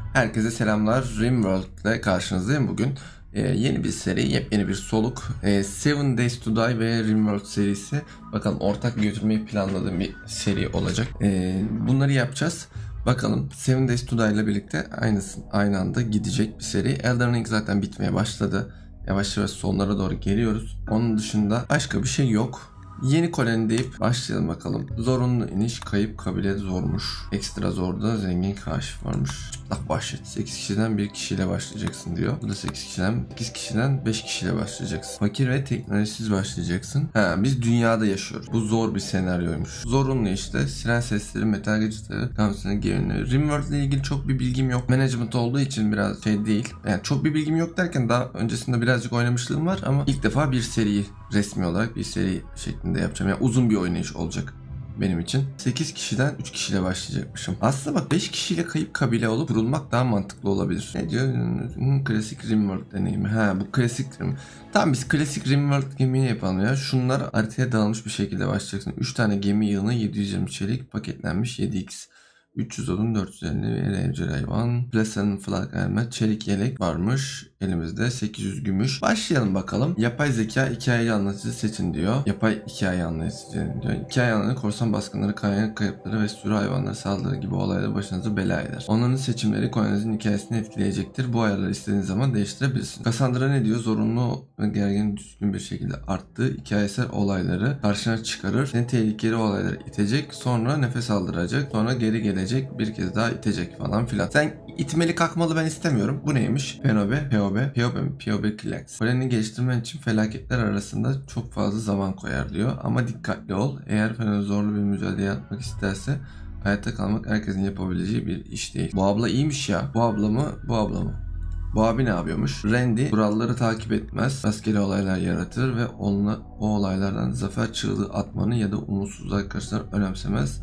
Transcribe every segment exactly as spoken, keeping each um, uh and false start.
Herkese selamlar. Rimworld ile karşınızdayım bugün. Ee, yeni bir seri, yepyeni bir soluk. Ee, Seven Days to Die ve Rimworld serisi. Bakalım ortak götürmeyi planladığım bir seri olacak. Ee, bunları yapacağız. Bakalım Seven Days to Die ile birlikte aynısı, aynı anda gidecek bir seri. Elden Ring zaten bitmeye başladı. Yavaş yavaş sonlara doğru geliyoruz. Onun dışında başka bir şey yok. Yeni koloni deyip başlayalım bakalım. Zorunlu iniş, kayıp kabile zormuş. Ekstra zorda zengin kaşif varmış. Çıplak vahşet. sekiz kişiden bir kişiyle başlayacaksın diyor. Bu da sekiz kişiden, sekiz kişiden beş kişiyle başlayacaksın. Fakir ve teknolojisiz başlayacaksın. Ha, biz dünyada yaşıyoruz. Bu zor bir senaryoymuş. Zorunlu işte. Siren sesleri, metal geçitleri, kamsiyonu gevini. Rimworld ile ilgili çok bir bilgim yok. Management olduğu için biraz şey değil. Yani çok bir bilgim yok derken daha öncesinde birazcık oynamışlığım var ama ilk defa bir seriyi resmi olarak bir seri şeklinde yapacağım. Yani uzun bir oynayış olacak benim için. sekiz kişiden üç kişiyle başlayacakmışım. Aslında bak beş kişiyle kayıp kabile olup kurulmak daha mantıklı olabilir. Ne diyor? Hmm, klasik Rimworld deneyimi. Ha bu klasik Rim. Tamam biz klasik Rimworld gemiyi yapalım ya. Şunlar haritaya dağılmış bir şekilde başlayacaksın. üç tane gemi yığını, yedi yüz yirmi çelik, paketlenmiş yedi x. üç yüz odun, dört yüz elli evcil hayvan, Pleasant Flag helmet, çelik yelek varmış elimizde, sekiz yüz gümüş. Başlayalım bakalım. Yapay zeka hikayeyi anlatıcı seçin diyor. Yapay hikaye anlatıcı diyor. Hikaye anlatıcı korsan baskınları, kaynak kayıpları ve sürü hayvanları saldırı gibi olaylar başınızı bela eder. Onların seçimleri kolonizin hikayesini etkileyecektir. Bu ayarları istediğiniz zaman değiştirebilirsiniz. Cassandra ne diyor? Zorunlu ve gergin düzgün bir şekilde arttığı hikayesel olayları karşına çıkarır. Seni tehlikeli olaylara itecek. Sonra nefes aldıracak. Sonra geri gelecek. Bir kez daha itecek falan filan. Sen itmeli kalkmalı ben istemiyorum. Bu neymiş? Penobe, P O B, P O B, P O B Clax. Koloni geliştirmen için felaketler arasında çok fazla zaman koyar diyor. Ama dikkatli ol. Eğer Penobe zorlu bir mücadele yapmak isterse hayatta kalmak herkesin yapabileceği bir iş değil. Bu abla iyiymiş ya. Bu abla mı? Bu abla mı? Bu abi ne yapıyormuş? Randy kuralları takip etmez, rastgele olaylar yaratır ve onunla, o olaylardan zafer çığlığı atmanı ya da umutsuzluk karşısında önemsemez.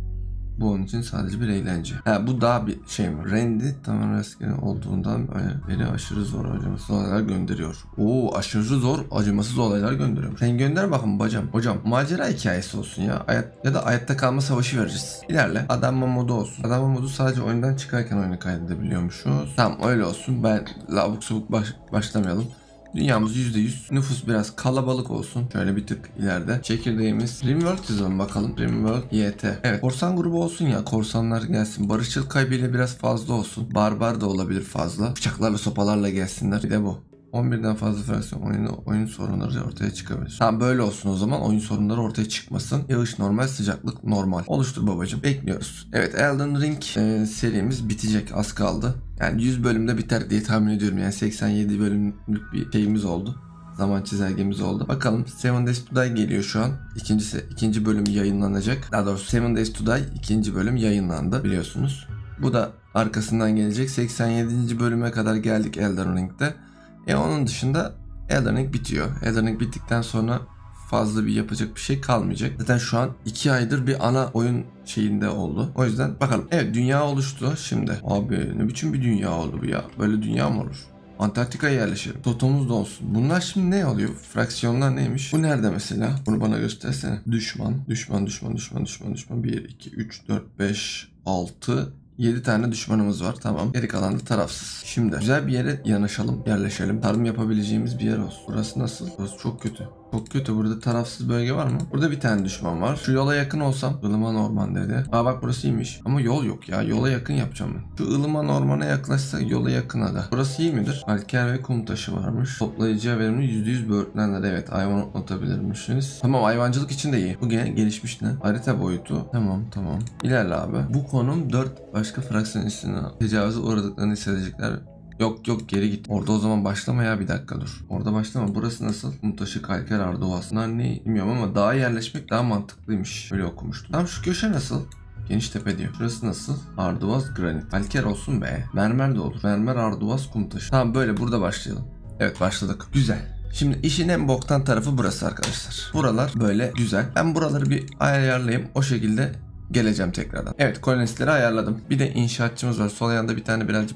Bu onun için sadece bir eğlence. Ha bu daha bir şey mi? Randy tamamen rastgele olduğundan beri aşırı zor acımasız olaylar gönderiyor. Oo aşırı zor acımasız olaylar gönderiyor. Sen gönder bakın bacım. Hocam macera hikayesi olsun ya. Hayat, ya da hayatta kalma savaşı veririz. İlerle. Adamma modu olsun. Adamma modu sadece oyundan çıkarken oyunu kaydedebiliyormuşuz. Tamam öyle olsun. Ben labuk subuk baş, başlamayalım. Dünyamız yüzde yüz. Nüfus biraz kalabalık olsun. Şöyle bir tık ileride. Çekirdeğimiz. Rimworld yazalım bakalım. Rimworld Y T. Evet. Korsan grubu olsun ya. Korsanlar gelsin. Barışçıl kaybıyla biraz fazla olsun. Barbar da olabilir fazla. Bıçaklarla sopalarla gelsinler. Bir de bu. on birden fazla fraksiyon oyunu, oyun sorunları ortaya çıkabilir. Tamam böyle olsun o zaman. Oyun sorunları ortaya çıkmasın. Yağış normal, sıcaklık normal. Oluştur babacım. Bekliyoruz. Evet Elden Ring e, serimiz bitecek. Az kaldı. Yani yüz bölümde biter diye tahmin ediyorum. Yani seksen yedi bölümlük bir şeyimiz oldu. Zaman çizelgemiz oldu. Bakalım Seven Days to Die geliyor şu an. İkincisi, ikinci bölüm yayınlanacak. Daha doğrusu Seven Days to Die ikinci bölüm yayınlandı biliyorsunuz. Bu da arkasından gelecek. seksen yedinci bölüme kadar geldik Elden Ring'de. E onun dışında Elden Ring bitiyor. Elden Ring bittikten sonra fazla bir yapacak bir şey kalmayacak. Zaten şu an iki aydır bir ana oyun şeyinde oldu. O yüzden bakalım. Evet dünya oluştu şimdi. Abi ne biçim bir dünya oldu bu ya. Böyle dünya mı olur? Antarktika'ya yerleşelim. Totomuz da olsun. Bunlar şimdi ne oluyor? Fraksiyonlar neymiş? Bu nerede mesela? Bunu bana göstersene. Düşman, düşman, düşman, düşman, düşman, düşman. bir, iki, üç, dört, beş, altı... yedi tane düşmanımız var. Tamam. Geri kalan da tarafsız. Şimdi güzel bir yere yanaşalım, yerleşelim. Tarım yapabileceğimiz bir yer olsun. Burası nasıl? Burası çok kötü. Çok kötü. Burada tarafsız bölge var mı? Burada bir tane düşman var. Şu yola yakın olsam. Ilıman Orman dedi. Aa bak burası iyiymiş. Ama yol yok ya. Yola yakın yapacağım ben. Şu Ilıman Orman'a yaklaşsa yola yakın ada. Burası iyi midir? Alker ve kum taşı varmış. Toplayıcıya verimli yüzde yüz böğürtlenler. Evet hayvan otlatabilirmişsiniz. Tamam hayvancılık için de iyi. Bu gene gelişmiş ne? Harita boyutu. Tamam tamam. İlerle abi. Bu konum dört başka fraksiyon üstüne tecavüze uğradıklarını hissedecekler. Yok yok geri git. Orada o zaman başlama ya bir dakika dur. Orada başlama. Burası nasıl? Mutaşı Kalker Ardovas. Bunlar ne bilmiyorum ama dağa yerleşmek daha mantıklıymış. Öyle okumuştum. Tam şu köşe nasıl? Geniştepe diyor. Şurası nasıl? Arduvaz granit. Kalker olsun be. Mermer de olur. Mermer Arduvaz kum taşı. Tamam böyle burada başlayalım. Evet başladık. Güzel. Şimdi işin en boktan tarafı burası arkadaşlar. Buralar böyle güzel. Ben buraları bir ayarlayayım. O şekilde geleceğim tekrardan. Evet kolonistleri ayarladım. Bir de inşaatçımız var. Sol yanında bir tane birazcık böyle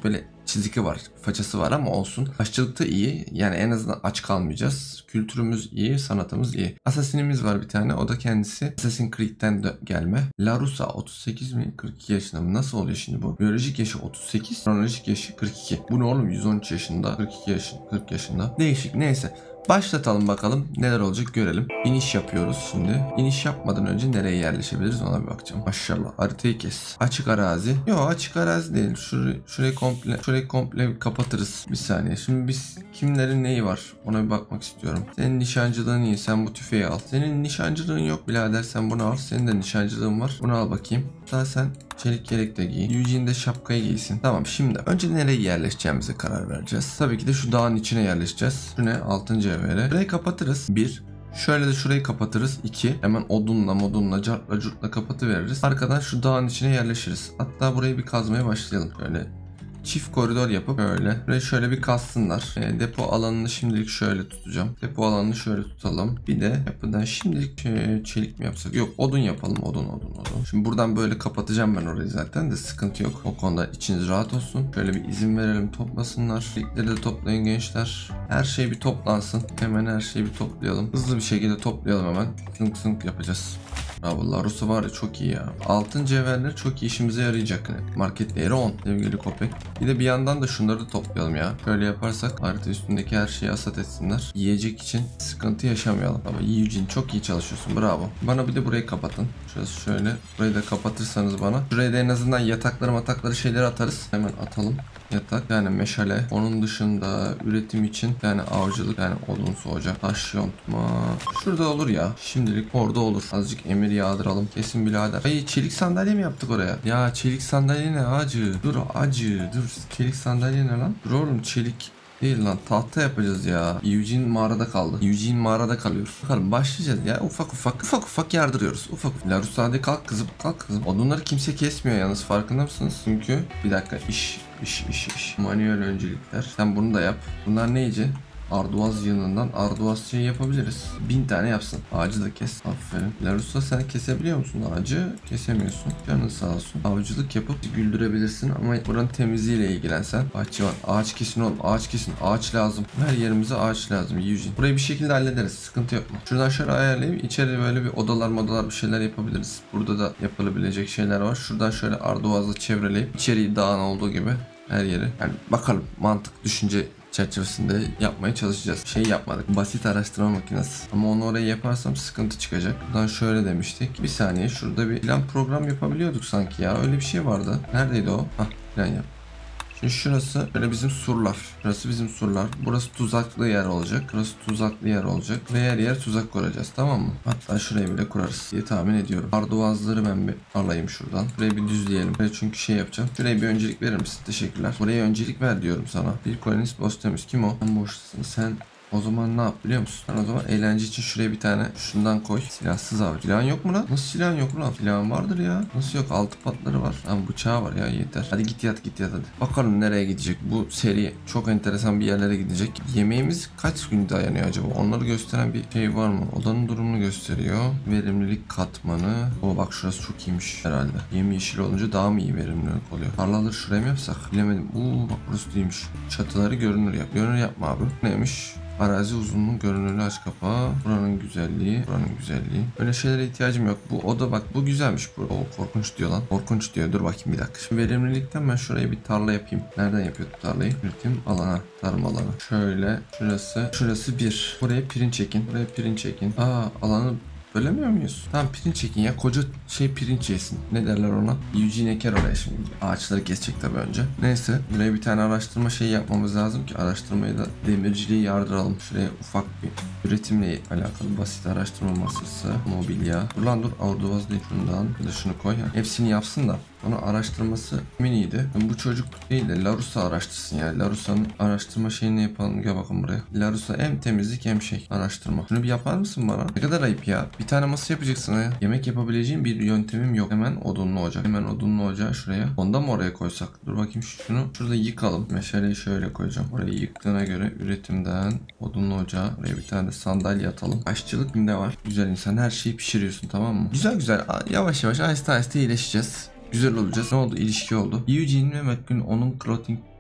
çiziki var, façası var ama olsun. Aşçılıkta iyi. Yani en azından aç kalmayacağız. Kültürümüz iyi, sanatımız iyi. Assassin'imiz var bir tane. O da kendisi Assassin's Creed'den de gelme. Larusa otuz sekiz mi? kırk iki yaşında mı? Nasıl oluyor şimdi bu? Biyolojik yaşı otuz sekiz, kronolojik yaşı kırk iki. Bu ne oğlum? yüz on üç yaşında, kırk iki yaşında, kırk yaşında. Değişik. Neyse. Başlatalım bakalım neler olacak görelim. İniş yapıyoruz şimdi. İniş yapmadan önce nereye yerleşebiliriz ona bir bakacağım. Maşallah haritayı kes. Açık arazi. Yok açık arazi değil. Şurayı, şurayı komple şurayı komple kapatırız. Bir saniye. Şimdi biz kimlerin neyi var ona bir bakmak istiyorum. Senin nişancılığın iyi. Sen bu tüfeği al. Senin nişancılığın yok birader. Sen bunu al. Senin de nişancılığın var. Bunu al bakayım. Daha sen çelik yelek de giy. Eugene de şapkayı giysin. Tamam şimdi önce nereye yerleşeceğimize karar vereceğiz. Tabii ki de şu dağın içine yerleşeceğiz. Şu ne? altıncı evre. Burayı kapatırız. bir. Şöyle de şurayı kapatırız. iki. Hemen odunla modunla cartla curtla kapatıveririz. Arkadan şu dağın içine yerleşiriz. Hatta burayı bir kazmaya başlayalım. Şöyle çift koridor yapıp böyle. Burayı şöyle bir kazsınlar. E, depo alanını şimdilik şöyle tutacağım. Depo alanını şöyle tutalım. Bir de yapıdan şimdilik e, çelik mi yapsak? Yok odun yapalım. Odun odun odun. Şimdi buradan böyle kapatacağım ben orayı zaten de sıkıntı yok. O konuda içiniz rahat olsun. Şöyle bir izin verelim toplasınlar. Çelikleri de toplayın gençler. Her şey bir toplansın. Hemen her şeyi bir toplayalım. Hızlı bir şekilde toplayalım hemen. Sınk sınk yapacağız. Bravo, Larusa var ya çok iyi ya. Altın cevherler çok iyi işimize yarayacak. Market değeri on sevgili köpek. Bir de bir yandan da şunları da toplayalım ya. Şöyle yaparsak harita üstündeki her şeyi hasat etsinler. Yiyecek için sıkıntı yaşamayalım. Ama Eugene çok iyi çalışıyorsun, bravo. Bana bir de burayı kapatın. Şurası şöyle. Burayı da kapatırsanız bana. Şuraya da en azından yatakları matakları şeyleri atarız. Hemen atalım. Yatak yani meşale. Onun dışında üretim için yani avcılık yani odun soğucak. Taş yontma. Şurada olur ya. Şimdilik orada olur. Azıcık emir yağdıralım. Kesin birader. Ay çelik sandalye mi yaptık oraya? Ya çelik sandalye ne acı? Dur acı. Dur çelik sandalye ne lan? Dur oğlum çelik değil lan, tahta yapacağız ya. Eugene mağarada kaldı. Eugene mağarada kalıyor. Bakalım başlayacağız ya. Ufak ufak ufak ufak yardırıyoruz. Ufak. Larusa hadi kalk kızım. Kalk kızım. Odunları kimse kesmiyor yalnız, farkında mısınız? Çünkü bir dakika iş iş iş iş. Manuel öncelikler. Sen bunu da yap. Bunlar neyce? Arduaz yığınından Arduaz şey yapabiliriz. Bin tane yapsın. Ağacı da kes. Aferin. Larusa sen kesebiliyor musun ağacı? Kesemiyorsun. Canın sağ olsun. Avcılık yapıp güldürebilirsin ama buranın temizliğiyle ilgilensen. Bahçıvan. Ağaç kesin oğlum. Ağaç kesin. Ağaç lazım. Her yerimize ağaç lazım. Eugene. Burayı bir şekilde hallederiz. Sıkıntı yok mu? Şuradan şöyle ayarlayıp içeri böyle bir odalar modalar bir şeyler yapabiliriz. Burada da yapılabilecek şeyler var. Şuradan şöyle Arduaz'la çevreleyip içeriği dağın olduğu gibi her yeri. Yani bakalım mantık düşünce çerçevesinde yapmaya çalışacağız. Şey yapmadık. Basit araştırma makinesi. Ama onu oraya yaparsam sıkıntı çıkacak. Buradan şöyle demiştik. Bir saniye şurada bir plan program yapabiliyorduk sanki ya. Öyle bir şey vardı. Neredeydi o? Hah plan yap. Şimdi şurası böyle bizim surlar. Burası bizim surlar. Burası tuzaklı yer olacak. Burası tuzaklı yer olacak. Ve yer yer tuzak kuracağız, tamam mı? Hatta şurayı bile kurarız diye tahmin ediyorum. Arduazları ben bir alayım şuradan. Burayı bir düzleyelim. Buraya çünkü şey yapacağım. Şuraya bir öncelik verir misin? Teşekkürler. Buraya öncelik ver diyorum sana. Bir kolonist boş temiz. Kim o? Sen boşsun. Sen o zaman ne yap biliyor musun? Sen o zaman eğlence için şuraya bir tane şundan koy. Silahsız avcı. Silahın yok mu lan? Nasıl silahın yok lan? Silahın vardır ya. Nasıl yok? Altı patları var. Lan bıçağı var ya, yeter. Hadi git yat git yat hadi. Bakalım nereye gidecek? Bu seri çok enteresan bir yerlere gidecek. Yemeğimiz kaç gün dayanıyor acaba? Onları gösteren bir şey var mı? Odanın durumunu gösteriyor. Verimlilik katmanı. O bak şurası çok iyiymiş herhalde. Yemyeşil olunca daha mı iyi verimlilik oluyor? Tarlaları şuraya mı yapsak? Bilemedim. Uuu bak burası değilmiş. Çatıları görünür yap. Görünür yapma abi. Neymiş? Arazi uzunluğu görünürlüğü aç kapağı. Buranın güzelliği. Buranın güzelliği. Öyle şeylere ihtiyacım yok. Bu oda bak bu güzelmiş bu. O korkunç diyor lan. Korkunç diyor. Dur bakayım bir dakika. Şimdi verimlilikten ben şuraya bir tarla yapayım. Nereden yapıyorduk tarlayı? Üretim alana. Tarım alanı. Şöyle. Şurası. Şurası bir. Buraya pirinç ekin. Buraya pirinç ekin. Aa alanı bölemiyor muyuz? Tamam pirinç çekin ya. Koca şey pirinç yesin. Ne derler ona? Eugene eker oraya şimdi. Ağaçları kesecek tabii önce. Neyse. Buraya bir tane araştırma şeyi yapmamız lazım ki araştırmayı da demirciliği yardıralım. Şuraya ufak bir üretimle alakalı basit araştırma masası. Mobilya. Dur lan dur. Orduvaz değil. Şundan. Bir de şunu koy. Yani hepsini yapsın da. Onu araştırması miniydi. Bu çocuk değil de Larusa araştırsın ya. Larusa'nın araştırma şeyini yapalım. Gel bakın buraya. Larusa hem temizlik hem şey araştırma. Şunu bir yapar mısın bana? Ne kadar ayıp ya. Bir tane masa yapacaksın ya. Yemek yapabileceğim bir yöntemim yok. Hemen odunlu ocak. Hemen odunlu ocağı şuraya. Onda mı oraya koysak? Dur bakayım şunu. Şurada yıkalım. Meşaleyi şöyle koyacağım. Orayı yıktığına göre üretimden odunlu ocağı. Oraya bir tane de sandalye atalım. Aşçılık ne var? Güzel insan. Her şeyi pişiriyorsun, tamam mı? Güzel güzel. Yavaş yavaş aheste aheste iyileşeceğiz. Güzel olacağız. Ne oldu? İlişki oldu. Eugene ve McQueen onun clothing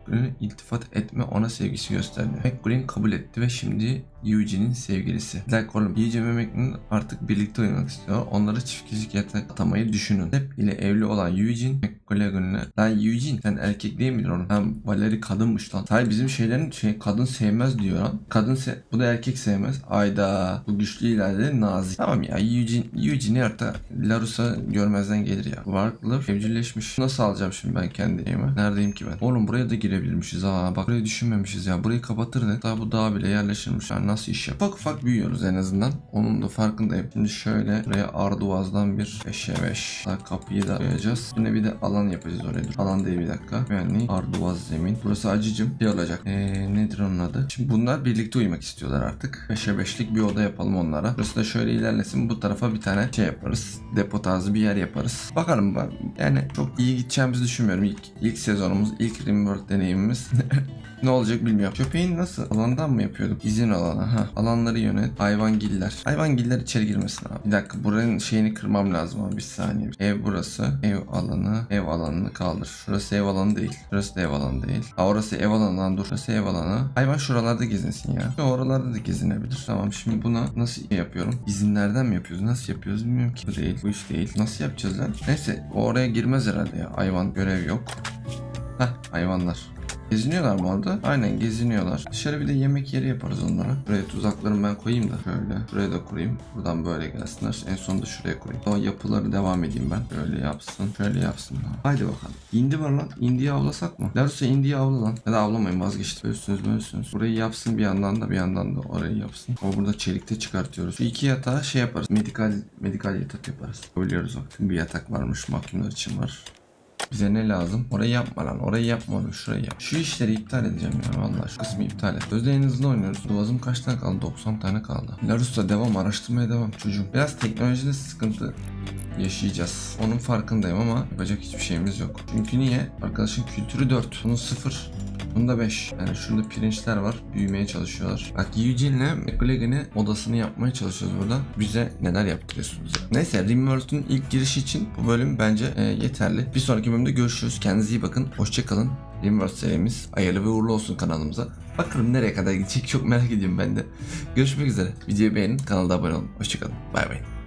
McGreen'e iltifat etme, ona sevgisi gösterdi. McGreen kabul etti ve şimdi Eugene'in sevgilisi. Bir dakika oğlum, Eugene ve McGreen artık birlikte uyumak istiyor. Onları çift kişilik yatak atamayı düşünün. Depp ile evli olan Eugene McGregor'le. Lan Eugene sen erkek değil miydin oğlum? Lan Valerie kadınmış lan. Hayır, bizim şeylerin şey, kadın sevmez diyor lan. Kadın se bu da erkek sevmez. Ayda bu güçlü ileride nazik. Tamam ya, Eugene Eugene'i artık Larus'a görmezden gelir ya. Warcliffe evcilleşmiş. Nasıl alacağım şimdi ben kendi evime? Neredeyim ki ben? Oğlum buraya da girebilmişiz ha. Bak burayı düşünmemişiz ya. Burayı kapatırdık. Daha bu dağa bile yerleşirmiş. Yani nasıl iş yap? Ufak ufak büyüyoruz en azından. Onun da farkındayım. Şimdi şöyle buraya Arduvaz'dan bir beşe beş. Daha kapıyı da koyacağız. Yine bir de alan yapacağız oraya. Dur. Alan değil, bir dakika. Yani Arduvaz zemin. Burası acıcım. Şey olacak. Ee, nedir onun adı? Şimdi bunlar birlikte uyumak istiyorlar artık. beşe beşlik bir oda yapalım onlara. Burası da şöyle ilerlesin. Bu tarafa bir tane şey yaparız. Depo tarzı bir yer yaparız. Bakalım ben. Yani çok iyi gideceğimizi düşünmüyorum. İlk, ilk sezonumuz, ilk Rimworld deneyimimiz. Ne olacak bilmiyorum. Köpeğin nasıl? Alandan mı yapıyorduk? İzin alanı. Ha. Alanları yönet. Hayvangiller. Hayvangiller içeri girmesin abi. Bir dakika. Buranın şeyini kırmam lazım abi. Bir saniye. Ev burası. Ev alanı. Ev alanını kaldır. Şurası ev alanı değil. Şurası da ev alanı değil. Ha, orası ev alanından dur. Şurası ev alanı. Hayvan şuralarda gezinsin ya. Ve oralarda da gezinebilir. Tamam, şimdi buna nasıl yapıyorum? İzinlerden mi yapıyoruz? Nasıl yapıyoruz bilmiyorum ki. Bu değil. Bu iş değil. Nasıl yapacağız lan? Neyse. O oraya girmez herhalde ya. Hayvan görev yok. Hah, hayvanlar. Geziniyorlar mı orada? Aynen geziniyorlar. Dışarı bir de yemek yeri yaparız onlara. Buraya tuzaklarımı ben koyayım da. Şöyle. Şuraya da kurayım. Buradan böyle gelsinler. En son da şuraya koyayım. O yapıları devam edeyim ben. Şöyle yapsın. Şöyle yapsın. Haydi bakalım. İndi var lan. İndiyi avlasak mı? Larus'a indiyi avla lan. Ya da avlamayın, vazgeçtim. Bölürsünüz bölürsünüz. Burayı yapsın bir yandan da, bir yandan da orayı yapsın. Ama burada çelikte çıkartıyoruz. Şu iki yatağı şey yaparız. Medikal, medikal yatak yaparız. Biliyoruz bak. Bir yatak varmış. Mahkumlar için var. Bize ne lazım? Orayı yapma lan. Orayı yapma oğlum. Şurayı yap. Şu işleri iptal edeceğim ya. Vallahi şu kısmı iptal et. Sözde en hızlı oynuyoruz. Duvazım kaç tane kaldı? doksan tane kaldı. Larus'ta devam. Araştırmaya devam çocuğum. Biraz teknolojide sıkıntı yaşayacağız. Onun farkındayım ama yapacak hiçbir şeyimiz yok. Çünkü niye? Arkadaşın kültürü dört. Bunun sıfır. Bunda beş. Yani şurada pirinçler var. Büyümeye çalışıyorlar. Bak Eugene'le McGregor'ın odasını yapmaya çalışıyoruz burada. Bize neler yaptırıyorsunuz ya. Neyse, Rimworld'un ilk girişi için bu bölüm bence e, yeterli. Bir sonraki bölümde görüşürüz. Kendinize iyi bakın. Hoşçakalın. Rimworld serimiz hayırlı ve uğurlu olsun kanalımıza. Bakalım nereye kadar gidecek, çok merak ediyorum ben de. Görüşmek üzere. Videoyu beğenin. Kanalda abone olun. Hoşçakalın. Bay bay.